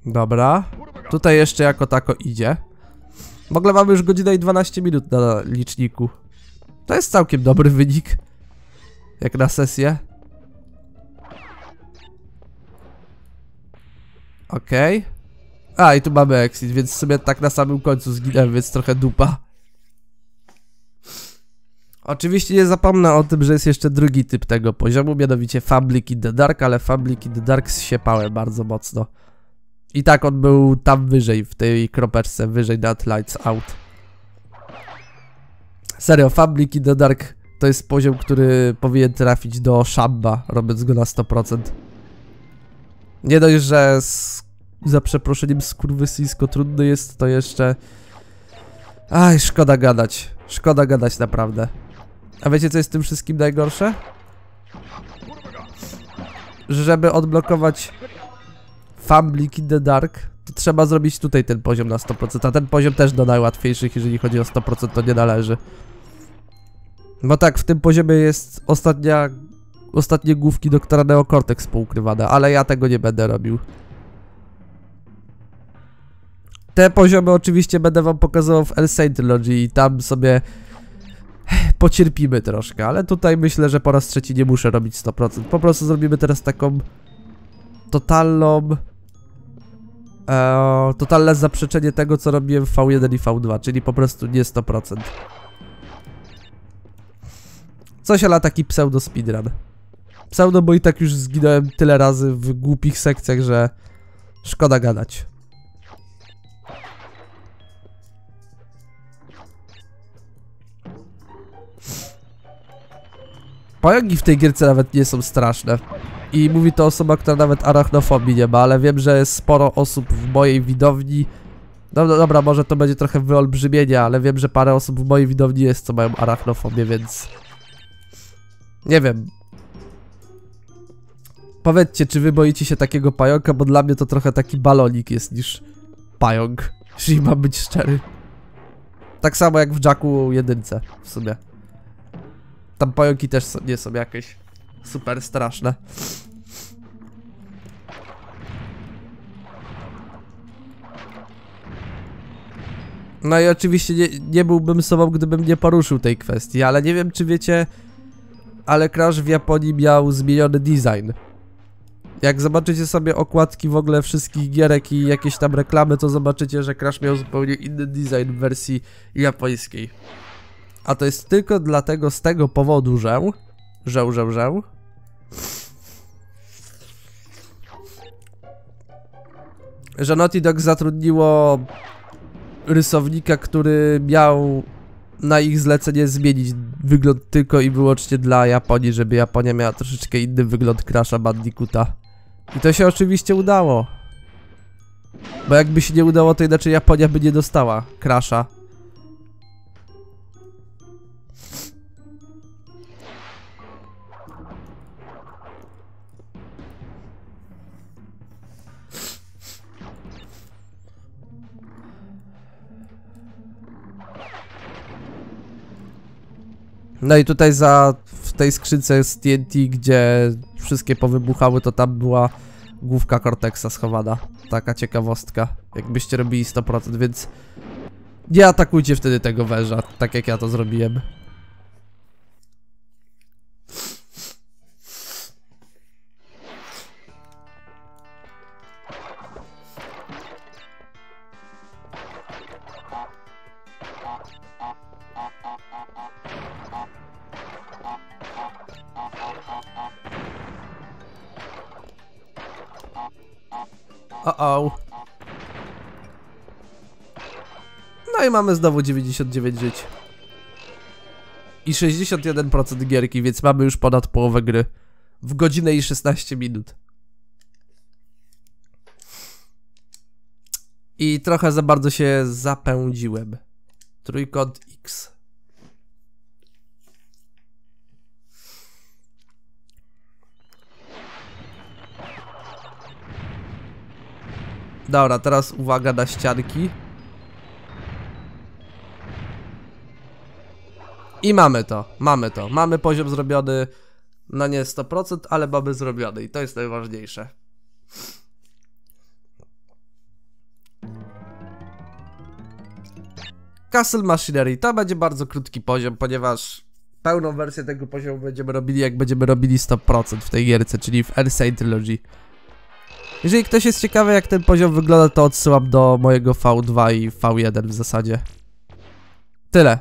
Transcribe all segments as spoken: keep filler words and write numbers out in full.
Dobra. Tutaj jeszcze jako tako idzie. W ogóle mamy już godzinę i dwanaście minut na liczniku. To jest całkiem dobry wynik. Jak na sesję. Okej. Okay. A, i tu mamy exit, więc w sumie tak na samym końcu zginęłem, więc trochę dupa. Oczywiście nie zapomnę o tym, że jest jeszcze drugi typ tego poziomu, mianowicie Fablik in the Dark, ale Fablik in the Dark zsiepałem bardzo mocno. I tak on był tam wyżej, w tej kropeczce, wyżej nad Lights Out. Serio, Fablik in the Dark to jest poziom, który powinien trafić do Shamba, robiąc go na sto procent. Nie dość, że z, za przeproszeniem skurwysyjsko trudny jest, to jeszcze... Aj, szkoda gadać. Szkoda gadać naprawdę. A wiecie, co jest w tym wszystkim najgorsze? Że żeby odblokować Fablik in the Dark, to trzeba zrobić tutaj ten poziom na sto procent, a ten poziom też do najłatwiejszych, jeżeli chodzi o sto procent, to nie należy. Bo tak, w tym poziomie jest ostatnia, ostatnie główki doktora Neocortex poukrywane, ale ja tego nie będę robił. Te poziomy oczywiście będę wam pokazywał w El Saint Trilogy i tam sobie pocierpimy troszkę, ale tutaj myślę, że po raz trzeci nie muszę robić sto procent. Po prostu zrobimy teraz taką totalną... E, totalne zaprzeczenie tego, co robiłem w V jeden i V dwa, czyli po prostu nie sto procent. Coś ala taki pseudo speedrun. Pseudo, bo i tak już zginąłem tyle razy w głupich sekcjach, że szkoda gadać. Pająki w tej gierce nawet nie są straszne. I mówi to osoba, która nawet arachnofobii nie ma, ale wiem, że jest sporo osób w mojej widowni. No, no dobra, może to będzie trochę wyolbrzymienie, ale wiem, że parę osób w mojej widowni jest, co mają arachnofobię, więc... Nie wiem. Powiedzcie, czy wy boicie się takiego pająka, bo dla mnie to trochę taki balonik jest niż pająk, jeżeli mam być szczery. Tak samo jak w Jacku jedynce, w sumie. Tam pająki też nie są jakieś super straszne. No i oczywiście nie, nie byłbym sobą, gdybym nie poruszył tej kwestii, ale nie wiem, czy wiecie, ale Crash w Japonii miał zmieniony design. Jak zobaczycie sobie okładki w ogóle wszystkich gierek i jakieś tam reklamy, to zobaczycie, że Crash miał zupełnie inny design w wersji japońskiej. A to jest tylko dlatego, z tego powodu, że... Że, że, że... Że Naughty Dog zatrudniło rysownika, który miał na ich zlecenie zmienić wygląd tylko i wyłącznie dla Japonii, żeby Japonia miała troszeczkę inny wygląd Crasha Bandicoota. I to się oczywiście udało. Bo jakby się nie udało, to inaczej Japonia by nie dostała Crasha. No i tutaj za, w tej skrzynce z T N T, gdzie wszystkie powybuchały, to tam była główka Cortexa schowana. Taka ciekawostka, jakbyście robili sto procent, więc nie atakujcie wtedy tego węża, tak jak ja to zrobiłem. O-o. No i mamy znowu dziewięćdziesiąt dziewięć żyć. I sześćdziesiąt jeden procent gierki, więc mamy już ponad połowę gry. W godzinę i szesnaście minut. I trochę za bardzo się zapędziłem. Trójkąt X. Dobra, teraz uwaga na ścianki. I mamy to, mamy to. Mamy poziom zrobiony, no nie sto procent, ale mamy zrobiony i to jest najważniejsze. Castle Machinery. To będzie bardzo krótki poziom, ponieważ pełną wersję tego poziomu będziemy robili, jak będziemy robili sto procent w tej gierce, czyli w Insane Trilogy. Jeżeli ktoś jest ciekawy, jak ten poziom wygląda, to odsyłam do mojego V dwa i V jeden w zasadzie. Tyle.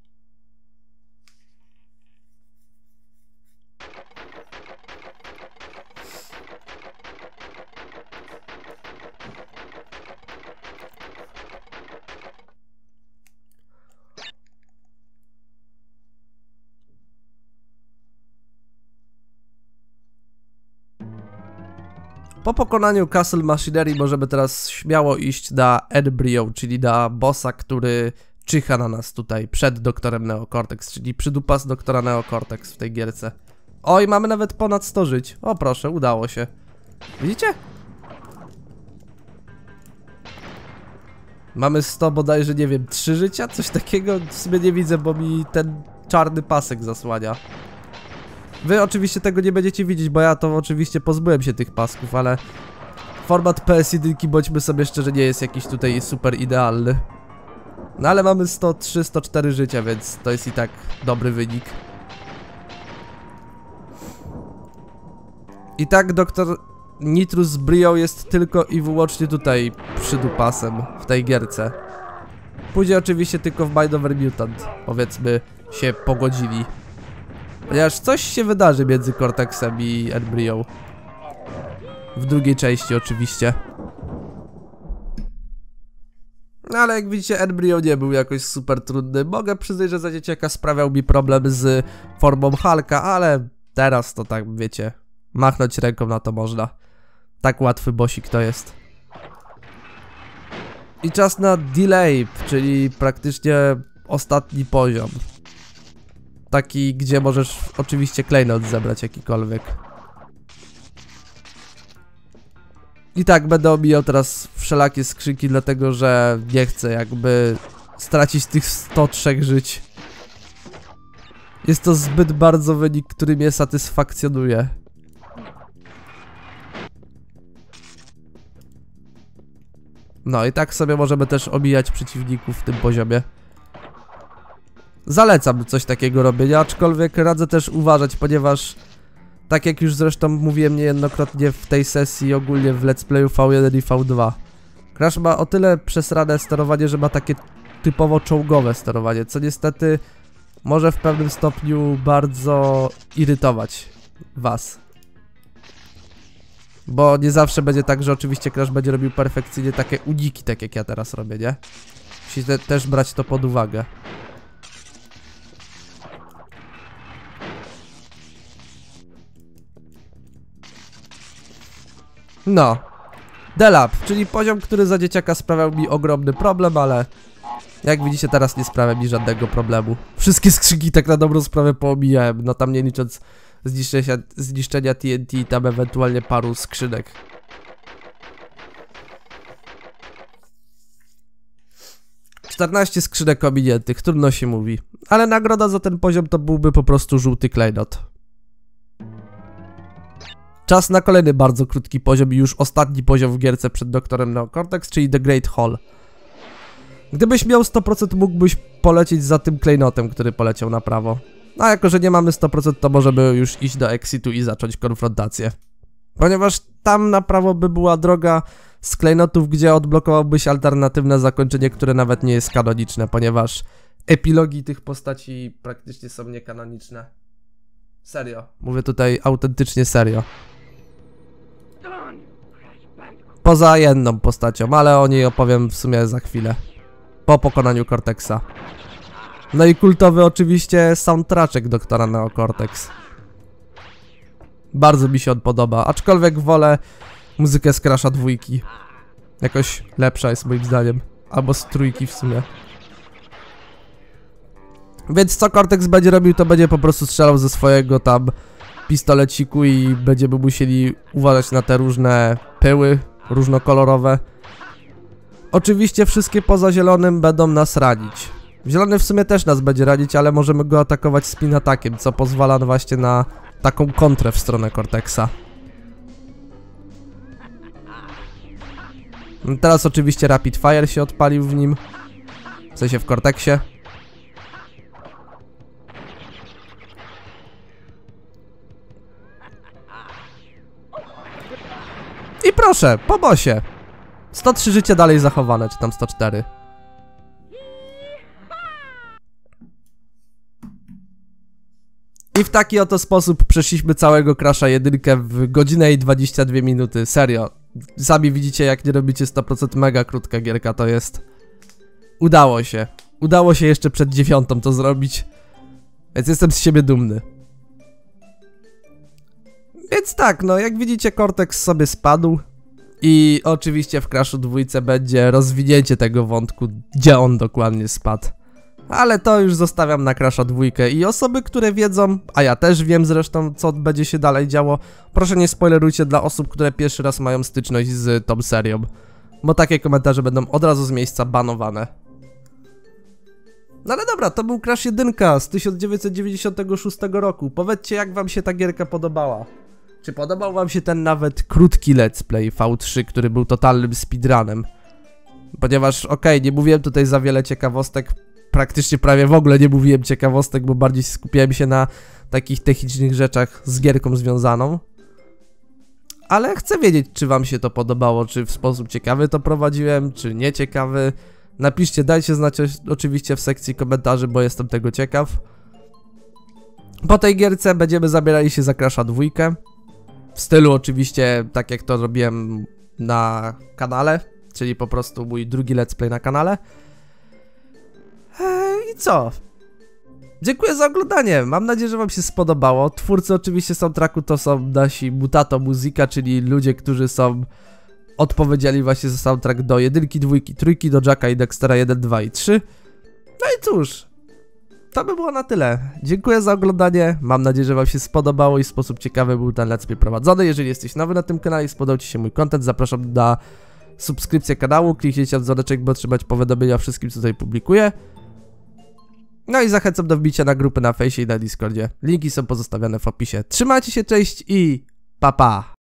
Po pokonaniu Castle Machinery możemy teraz śmiało iść na Embryo, czyli na bossa, który czyha na nas tutaj przed doktorem Neocortex, czyli przydupas doktora Neocortex w tej gierce. Oj, mamy nawet ponad sto żyć. O proszę, udało się. Widzicie? Mamy sto bodajże, nie wiem, trzy życia? Coś takiego w sumie nie widzę, bo mi ten czarny pasek zasłania. Wy oczywiście tego nie będziecie widzieć, bo ja to oczywiście pozbyłem się tych pasków, ale format P S jeden, bądźmy sobie szczerzy, nie jest jakiś tutaj super idealny. No ale mamy sto trzy, sto cztery życia, więc to jest i tak dobry wynik. I tak doktor Nitrous Brio jest tylko i wyłącznie tutaj przydupasem w tej gierce. Pójdzie oczywiście tylko w Mind Over Mutant, powiedzmy, się pogodzili. Ponieważ coś się wydarzy między Cortexem i Embryo. W drugiej części oczywiście. No ale jak widzicie, Embryo nie był jakoś super trudny. Mogę przyznać, że za dzieciaka sprawiał mi problem z formą Hulka, ale teraz to tak, wiecie, machnąć ręką na to można. Tak łatwy bossik to jest. I czas na Delay, czyli praktycznie ostatni poziom. Taki, gdzie możesz oczywiście klejnot zebrać jakikolwiek. I tak, będę omijał teraz wszelakie skrzynki, dlatego że nie chcę jakby stracić tych sto trzy żyć. Jest to zbyt bardzo wynik, który mnie satysfakcjonuje. No i tak sobie możemy też omijać przeciwników w tym poziomie. Zalecam coś takiego robienia, aczkolwiek radzę też uważać, ponieważ tak jak już zresztą mówiłem niejednokrotnie w tej sesji, ogólnie w let's playu V jeden i V dwa, Crash ma o tyle przesrane sterowanie, że ma takie typowo czołgowe sterowanie, co niestety może w pewnym stopniu bardzo irytować was. Bo nie zawsze będzie tak, że oczywiście Crash będzie robił perfekcyjnie takie uniki, tak jak ja teraz robię, nie? Musicie też brać to pod uwagę. No, Delap, czyli poziom, który za dzieciaka sprawiał mi ogromny problem, ale jak widzicie teraz nie sprawia mi żadnego problemu. Wszystkie skrzynki tak na dobrą sprawę poomijałem, no tam nie licząc zniszczenia, zniszczenia T N T i tam ewentualnie paru skrzynek. czternaście skrzynek ominiętych, trudno się mówi, ale nagroda za ten poziom to byłby po prostu żółty klejnot. Czas na kolejny bardzo krótki poziom i już ostatni poziom w gierce przed doktorem Neocortex, czyli The Great Hall. Gdybyś miał sto procent, mógłbyś polecieć za tym klejnotem, który poleciał na prawo. A jako, że nie mamy sto procent, to możemy już iść do Exitu i zacząć konfrontację. Ponieważ tam na prawo by była droga z klejnotów, gdzie odblokowałbyś alternatywne zakończenie, które nawet nie jest kanoniczne, ponieważ epilogi tych postaci praktycznie są niekanoniczne. Serio. Mówię tutaj autentycznie serio. Poza jedną postacią, ale o niej opowiem w sumie za chwilę. Po pokonaniu Cortexa. No i kultowy oczywiście soundtraczek doktora Neocortex. Bardzo mi się on podoba, aczkolwiek wolę muzykę z Crasha dwójki. Jakoś lepsza jest moim zdaniem. Albo z trójki w sumie. Więc co Cortex będzie robił, to będzie po prostu strzelał ze swojego tam pistoleciku i będziemy musieli uważać na te różne pyły różnokolorowe. Oczywiście wszystkie poza zielonym będą nas ranić. Zielony w sumie też nas będzie ranić, ale możemy go atakować spin atakiem, co pozwala właśnie na taką kontrę w stronę Cortexa. Teraz oczywiście Rapid Fire się odpalił w nim. W sensie w Cortexie. I proszę, po bossie. sto trzy życie dalej zachowane, czy tam sto cztery. I w taki oto sposób przeszliśmy całego Crasha jedynkę w godzinę i dwadzieścia dwie minuty. Serio. Sami widzicie, jak nie robicie sto procent, mega krótka gierka to jest. Udało się. Udało się jeszcze przed dziewiątą to zrobić. Więc jestem z siebie dumny. Więc tak, no jak widzicie, Cortex sobie spadł. I oczywiście w Crashu dwójce będzie rozwinięcie tego wątku, gdzie on dokładnie spadł. Ale to już zostawiam na Crasha dwójkę i osoby, które wiedzą, a ja też wiem zresztą, co będzie się dalej działo, proszę nie spoilerujcie dla osób, które pierwszy raz mają styczność z tą serią, bo takie komentarze będą od razu z miejsca banowane. No ale dobra, to był Crash jeden z tysiąc dziewięćset dziewięćdziesiątego szóstego roku. Powiedzcie, jak wam się ta gierka podobała. Czy podobał wam się ten nawet krótki let's play V trzy, który był totalnym speedrunem? Ponieważ, okej, okay, nie mówiłem tutaj za wiele ciekawostek, praktycznie prawie w ogóle nie mówiłem ciekawostek, bo bardziej skupiałem się na takich technicznych rzeczach z gierką związaną. Ale chcę wiedzieć, czy wam się to podobało, czy w sposób ciekawy to prowadziłem, czy nieciekawy. Napiszcie, dajcie znać oczywiście w sekcji komentarzy, bo jestem tego ciekaw. Po tej gierce będziemy zabierali się za Crasha dwójkę. W stylu oczywiście, tak jak to robiłem na kanale, czyli po prostu mój drugi let's play na kanale. Eee, I co? Dziękuję za oglądanie, mam nadzieję, że wam się spodobało. Twórcy oczywiście soundtracku to są nasi Mutato Musica, czyli ludzie, którzy są odpowiedzialni właśnie za soundtrack do jedynki, dwójki, trójki, do Jacka i Dextera jeden, dwa i trzy. No i cóż, to by było na tyle. Dziękuję za oglądanie, mam nadzieję, że wam się spodobało i w sposób ciekawy był ten let's play prowadzony. Jeżeli jesteś nowy na tym kanale i spodobał ci się mój content, zapraszam na subskrypcję kanału, kliknijcie w dzwoneczek, by otrzymać powiadomienia o wszystkim, co tutaj publikuję. No i zachęcam do wbicia na grupy na fejsie i na Discordzie. Linki są pozostawione w opisie. Trzymajcie się, cześć i pa pa!